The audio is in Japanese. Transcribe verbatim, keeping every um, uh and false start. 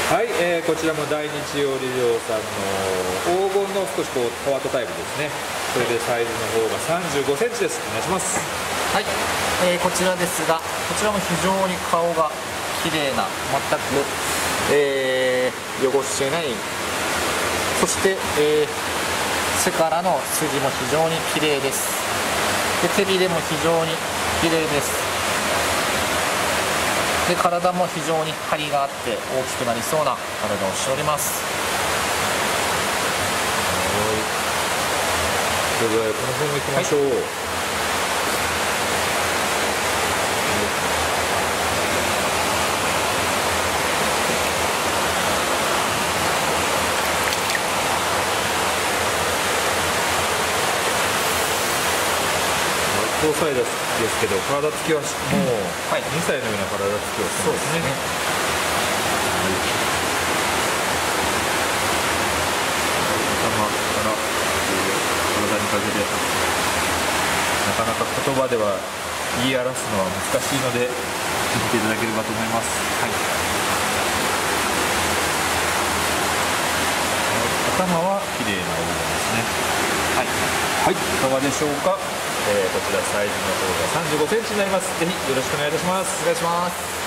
はい、えー、こちらも大日曜理療さんの黄金の少しこうタワートタイプですね。それでサイズの方がさんじゅうごセンチです。お願いします。 はい、えー、こちらですが、こちらも非常に顔が綺麗な、全く、えー、汚してない、そして、えー、背からの筋も非常に綺麗です。で、手びれも非常に綺麗です。で、体も非常に張りがあって大きくなりそうな体をしております。 それではこの辺もいきましょう。はい、高歳ですけど体つきはもうにさいのような体つきをしてますね。頭から体にかけて、なかなか言葉では言い表すのは難しいので見ていただければと思います。はい、頭は綺麗な黄金ですね。はい、はい、いかがでしょうか。えー、こちらサイズの方がさんじゅうごセンチになります。ぜひよろしくお願いいたします。 お願いします。